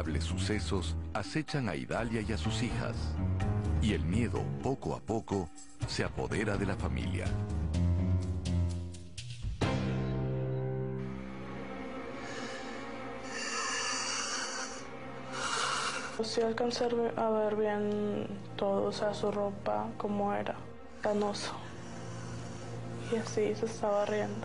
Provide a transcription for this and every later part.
lamentables sucesos acechan a Idalia y a sus hijas, y el miedo, poco a poco, se apodera de la familia. Sí alcancé a ver bien todo, o sea, su ropa, cómo era, canoso. Y así se estaba riendo.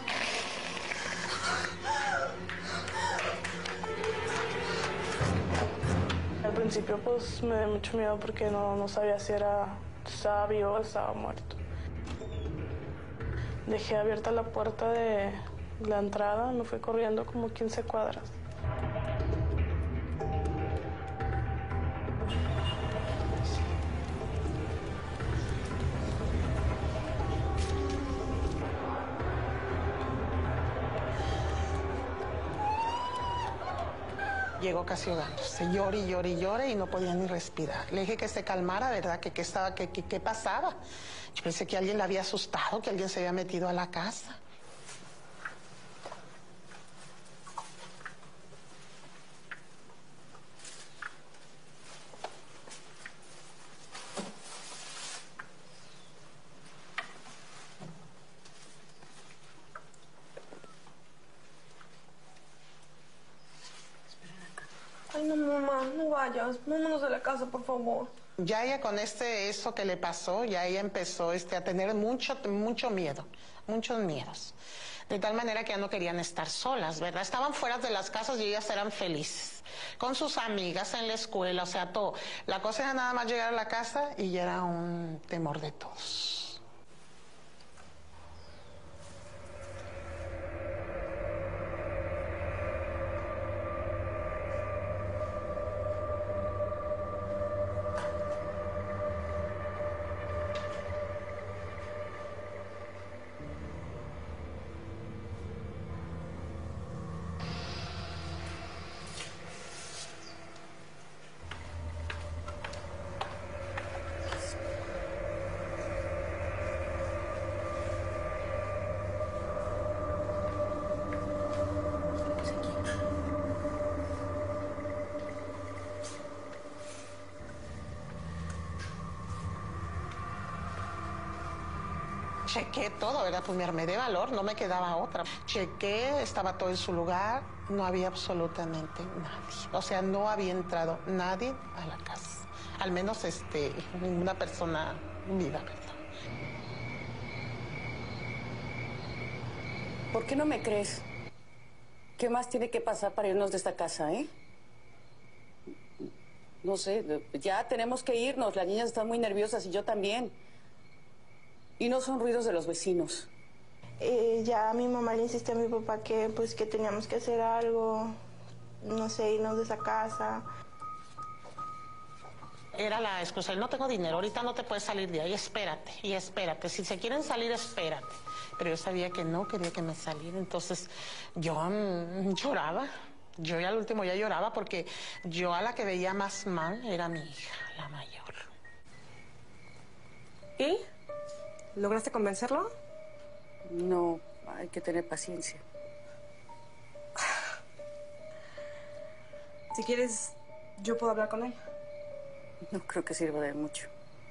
Al principio pues me dio mucho miedo porque no sabía si estaba vivo o estaba muerto. Dejé abierta la puerta de la entrada, me fui corriendo como 15 cuadras. Llegó casi ahogándose, llore y llore y llore y no podía ni respirar. Le dije que se calmara, ¿verdad? Que qué pasaba. Yo pensé que alguien la había asustado, que alguien se había metido a la casa. Ay, no, mamá, no vayas. Vámonos de la casa, por favor. Ya ella con eso que le pasó, ya ella empezó a tener mucho miedo, muchos miedos. De tal manera que ya no querían estar solas, ¿verdad? Estaban fuera de las casas y ellas eran felices. Con sus amigas en la escuela, o sea, todo. La cosa era nada más llegar a la casa y ya era un temor de todos. Chequé todo, ¿verdad? Pues me armé de valor, no me quedaba otra. Chequé, estaba todo en su lugar, no había absolutamente nadie. O sea, no había entrado nadie a la casa. Al menos ninguna persona viva, ¿verdad? ¿Por qué no me crees? ¿Qué más tiene que pasar para irnos de esta casa, eh? No sé, ya tenemos que irnos. Las niñas están muy nerviosas y yo también. Y no son ruidos de los vecinos. Ya mi mamá le insistió a mi papá que teníamos que hacer algo, no sé, irnos de esa casa. Era la excusa, no tengo dinero, ahorita no te puedes salir de ahí, espérate, y espérate. Si se quieren salir, espérate. Pero yo sabía que no quería que me saliera, entonces yo lloraba. Yo ya al último ya lloraba porque yo a la que veía más mal era mi hija, la mayor. ¿Y? ¿Lograste convencerlo? No, hay que tener paciencia. Si quieres, yo puedo hablar con él. No creo que sirva de mucho.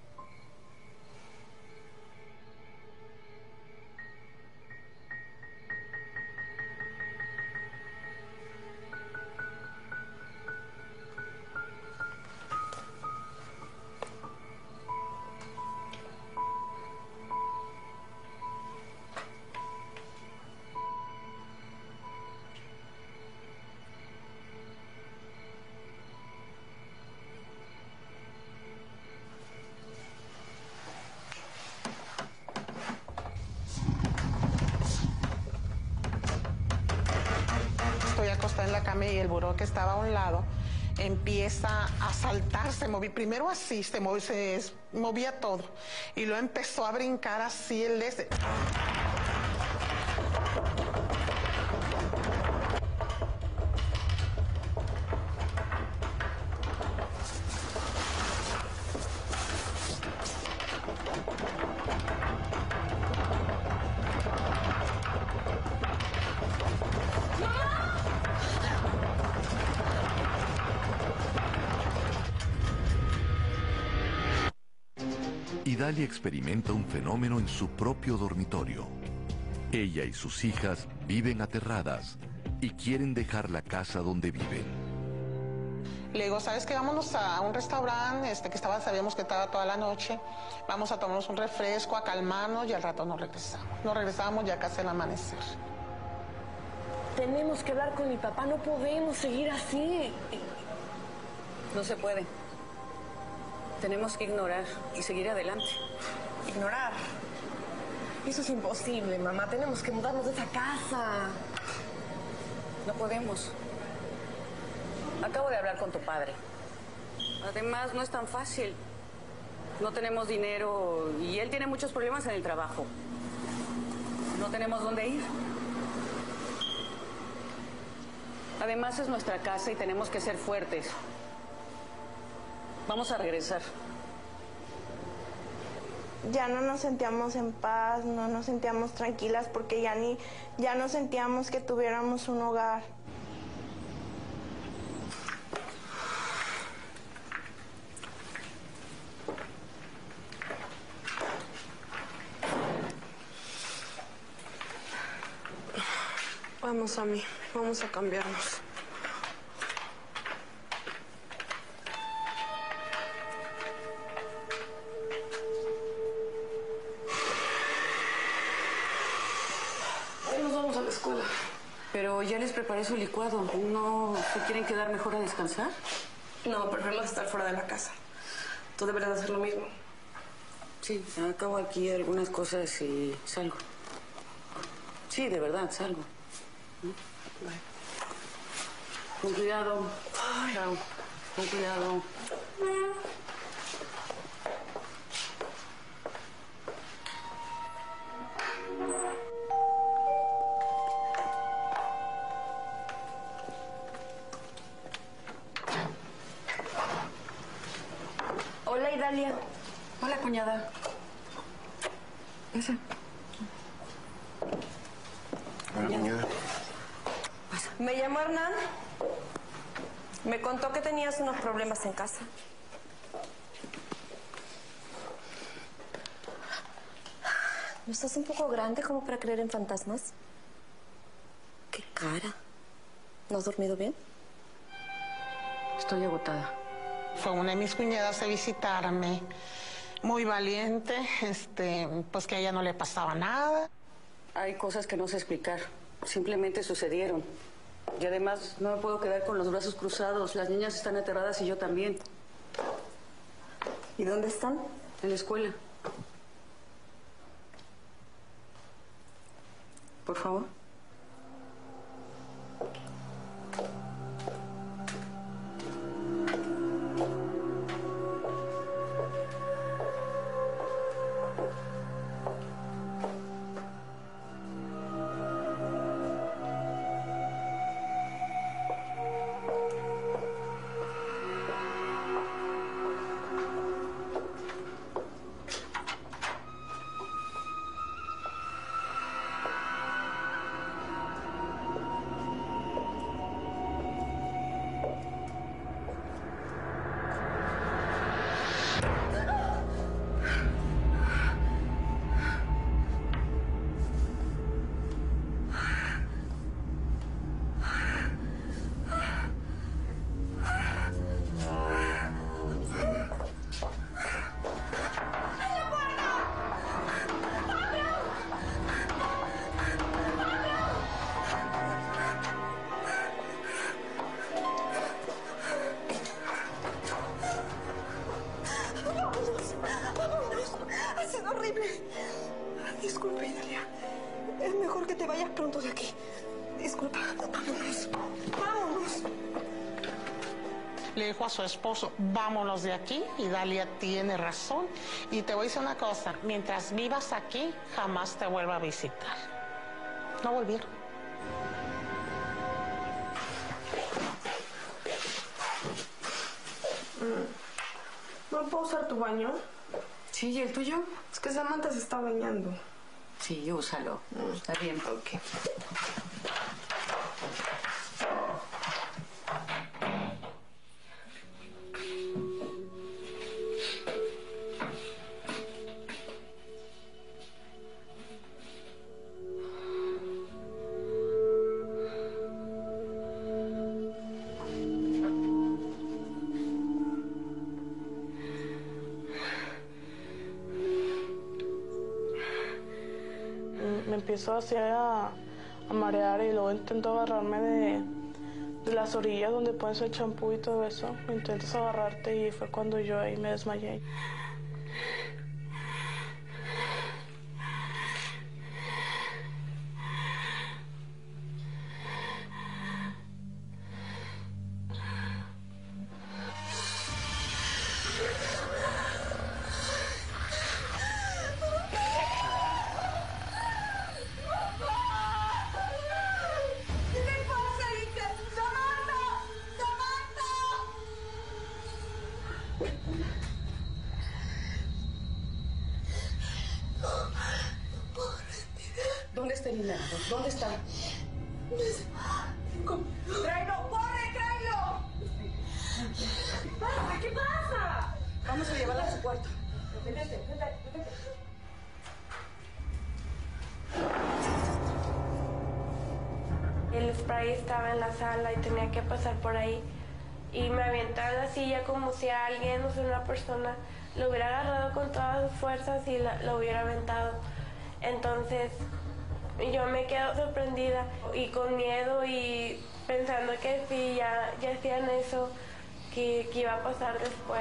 Estoy acostada en la cama y el buró que estaba a un lado empieza a saltar, primero así, se movía todo. Y luego empezó a brincar así el de ese. Idalia experimenta un fenómeno en su propio dormitorio. Ella y sus hijas viven aterradas y quieren dejar la casa donde viven. Le digo, ¿sabes qué? Vámonos a un restaurante sabíamos que estaba toda la noche. Vamos a tomarnos un refresco, a calmarnos y al rato nos regresamos. Nos regresamos ya casi al amanecer. Tenemos que hablar con mi papá, no podemos seguir así. No se puede. Tenemos que ignorar y seguir adelante. ¿Ignorar? Eso es imposible, mamá. Tenemos que mudarnos de esa casa. No podemos. Acabo de hablar con tu padre. Además, no es tan fácil. No tenemos dinero y él tiene muchos problemas en el trabajo. No tenemos dónde ir. Además, es nuestra casa y tenemos que ser fuertes. Vamos a regresar. Ya no nos sentíamos en paz, no nos sentíamos tranquilas porque ya no sentíamos que tuviéramos un hogar. Vamos, Ami, vamos a cambiarnos. Hoy nos vamos a la escuela. Pero ya les preparé su licuado. ¿No se quieren quedar mejor a descansar? No, preferimos estar fuera de la casa. Tú deberías hacer lo mismo. Sí, acabo aquí algunas cosas y salgo. Sí, de verdad, salgo. Bye. Con cuidado. Chao. Con cuidado. Hola, Idalia. Hola, cuñada. Pasa. Hola, cuñada. Me llamó Hernán. Me contó que tenías unos problemas en casa. ¿No estás un poco grande como para creer en fantasmas? ¿Qué cara? ¿No has dormido bien? Estoy agotada. Fue una de mis cuñadas a visitarme, muy valiente, pues que a ella no le pasaba nada. Hay cosas que no sé explicar. Simplemente sucedieron. Y además no me puedo quedar con los brazos cruzados. Las niñas están aterradas y yo también. ¿Y dónde están? En la escuela. Por favor. Disculpe, Idalia. Es mejor que te vayas pronto de aquí. Disculpa. Vámonos. Vámonos. Le dijo a su esposo, vámonos de aquí, y Dalia tiene razón. Y te voy a decir una cosa, mientras vivas aquí, jamás te vuelva a visitar. No volvieron. ¿No puedo usar tu baño? Sí, ¿y el tuyo? Es que Samantha se está bañando. Sí, úsalo. Está bien. Ok. empiezo así a marear y luego intento agarrarme de las orillas donde pones el champú y todo eso. Intentas agarrarte y fue cuando yo ahí me desmayé. ¿Dónde está el dinero? ¿Dónde está? ¡Tráelo! ¡Corre, tráelo! ¿Qué pasa? Vamos a llevarla a su cuarto. Vete. El spray estaba en la sala y tenía que pasar por ahí. Y me aventaba en la silla como si alguien, o sea, una persona, lo hubiera agarrado con todas sus fuerzas y lo hubiera aventado. Entonces, yo me quedo sorprendida y con miedo y pensando que si ya hacían eso, que iba a pasar después.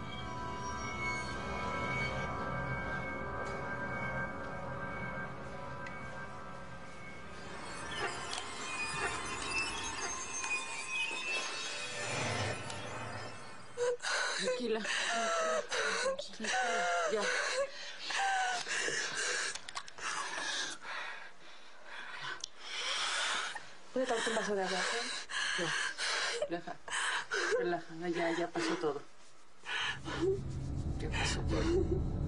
Tranquila. Ya. ¿Puedes darte un vaso de agua? Ya. Relaja. Ya pasó todo. Ya pasó todo.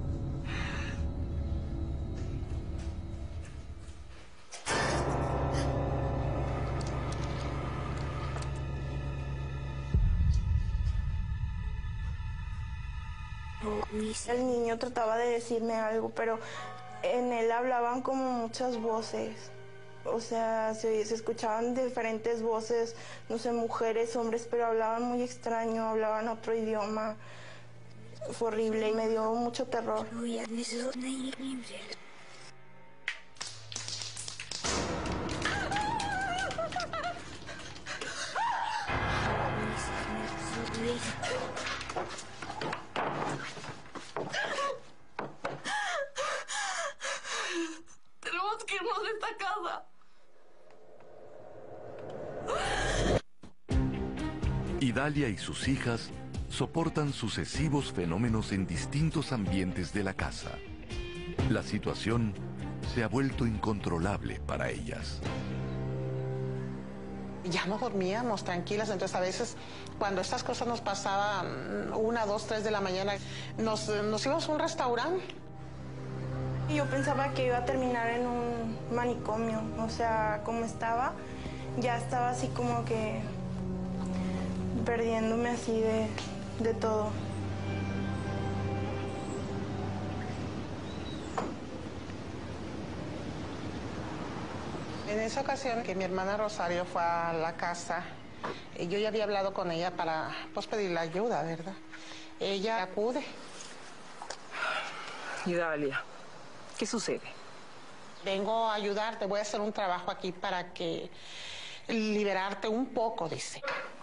El niño trataba de decirme algo, pero en él hablaban como muchas voces. O sea, se escuchaban diferentes voces, no sé, mujeres, hombres, pero hablaban muy extraño, hablaban otro idioma. Fue horrible y me dio mucho terror. Tenemos que irnos de esta casa. Idalia y sus hijas soportan sucesivos fenómenos en distintos ambientes de la casa. La situación se ha vuelto incontrolable para ellas. Ya no dormíamos tranquilas, entonces a veces cuando estas cosas nos pasaban 1, 2, 3 de la mañana, nos íbamos a un restaurante. Yo pensaba que iba a terminar en un manicomio, o sea, como estaba, ya estaba así como que perdiéndome así de todo. En esa ocasión que mi hermana Rosario fue a la casa, yo ya había hablado con ella para pues, pedirle ayuda, ¿verdad? Ella acude. Idalia, ¿qué sucede? Vengo a ayudarte, voy a hacer un trabajo aquí para que liberarte un poco, dice.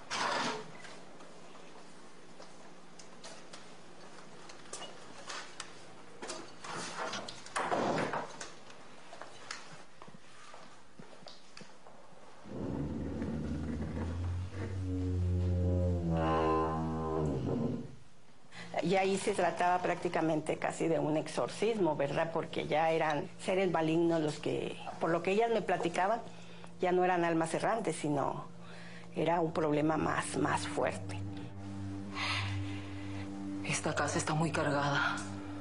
Y ahí se trataba prácticamente casi de un exorcismo, ¿verdad? Porque ya eran seres malignos los que, por lo que ellas me platicaban, ya no eran almas errantes, sino era un problema más fuerte. Esta casa está muy cargada.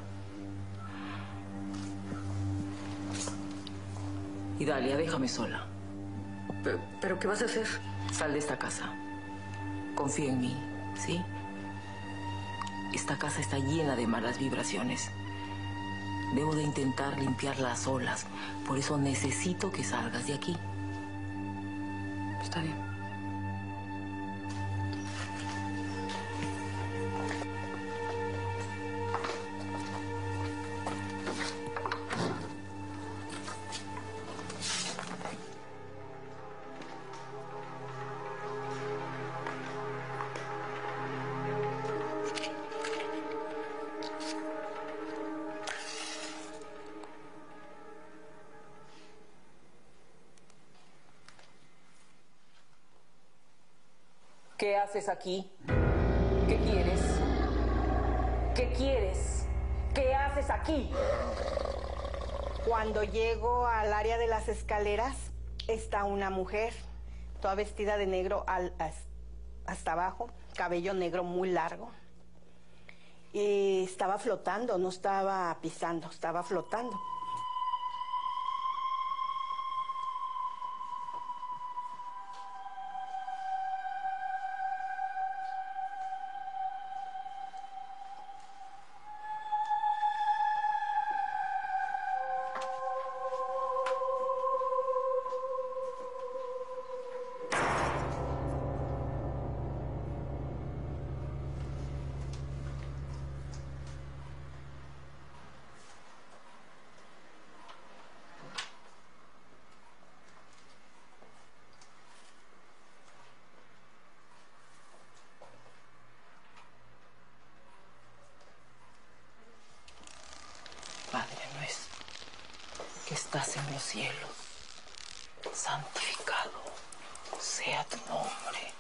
Idalia, déjame sola. ¿Pero qué vas a hacer? Sal de esta casa. Confía en mí, ¿sí? Esta casa está llena de malas vibraciones. Debo de intentar limpiarlas solas. Por eso necesito que salgas de aquí. Está bien. ¿Qué haces aquí? ¿Qué quieres? ¿Qué quieres? ¿Qué haces aquí? Cuando llego al área de las escaleras, está una mujer, toda vestida de negro hasta abajo, cabello negro muy largo. Y estaba flotando, no estaba pisando, estaba flotando. Padre nuestro, que estás en los cielos, santificado sea tu nombre.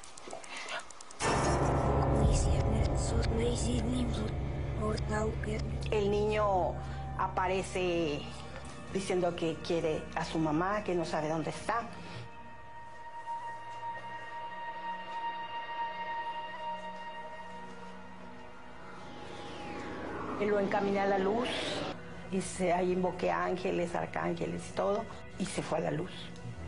El niño aparece diciendo que quiere a su mamá, que no sabe dónde está. Y lo encaminé a la luz. Y ahí invoqué a ángeles, arcángeles y todo, y se fue a la luz.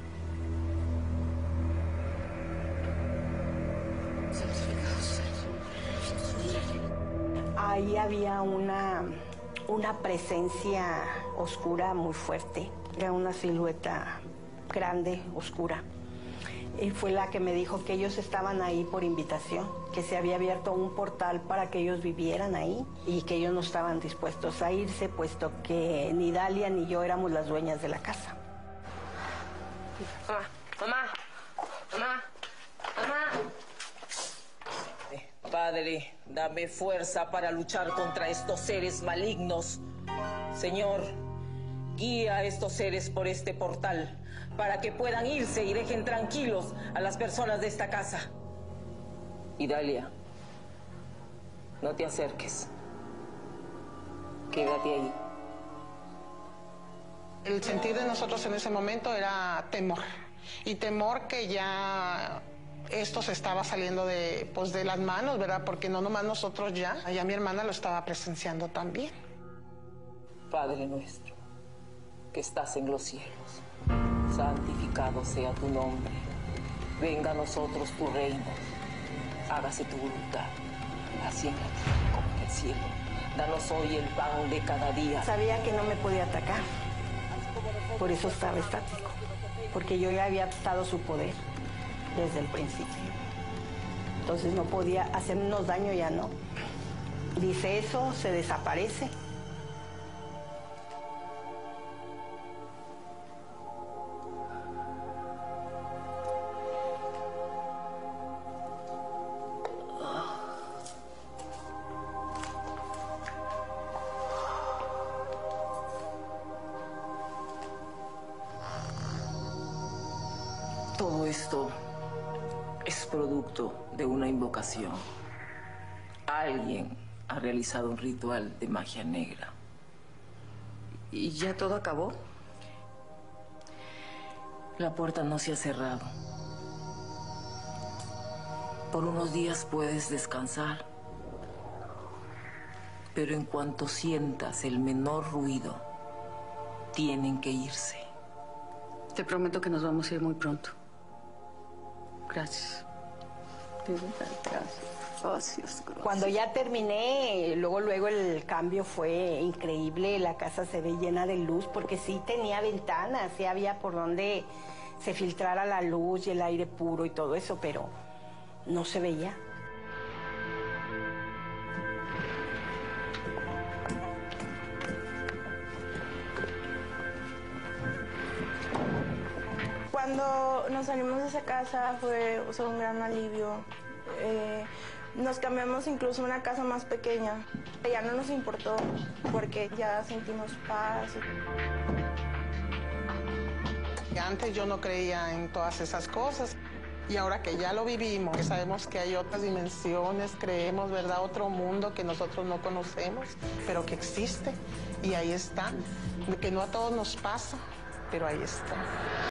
Ahí había una presencia oscura muy fuerte. Era una silueta grande, oscura. Y fue la que me dijo que ellos estaban ahí por invitación, que se había abierto un portal para que ellos vivieran ahí y que ellos no estaban dispuestos a irse, puesto que ni Dalia ni yo éramos las dueñas de la casa. Mamá. Padre, dame fuerza para luchar contra estos seres malignos. Señor, guía a estos seres por este portal para que puedan irse y dejen tranquilos a las personas de esta casa. Y Dalia, no te acerques. Quédate ahí. El sentir de nosotros en ese momento era temor. Y temor que ya esto se estaba saliendo de las manos, ¿verdad? Porque no nomás nosotros ya mi hermana lo estaba presenciando también. Padre nuestro, que estás en los cielos, santificado sea tu nombre. Venga a nosotros tu reino. Hágase tu voluntad, así en la tierra como en el cielo. Danos hoy el pan de cada día. Sabía que no me podía atacar. Por eso estaba estático. Porque yo ya había adoptado su poder desde el principio. Entonces no podía hacernos daño, ya no. Dice eso, se desaparece. Todo esto es producto de una invocación. Alguien ha realizado un ritual de magia negra. ¿Y ya todo acabó? La puerta no se ha cerrado. Por unos días puedes descansar. Pero en cuanto sientas el menor ruido, tienen que irse. Te prometo que nos vamos a ir muy pronto. Gracias. Gracias. Cuando ya terminé, luego el cambio fue increíble. La casa se ve llena de luz porque sí tenía ventanas, sí había por donde se filtrara la luz y el aire puro y todo eso, pero no se veía. Cuando nos salimos de esa casa fue un gran alivio. Nos cambiamos incluso a una casa más pequeña. Ya no nos importó porque ya sentimos paz. Antes yo no creía en todas esas cosas. Y ahora que ya lo vivimos, que sabemos que hay otras dimensiones, creemos, ¿verdad? Otro mundo que nosotros no conocemos, pero que existe. Y ahí está. Que no a todos nos pasa, pero ahí está.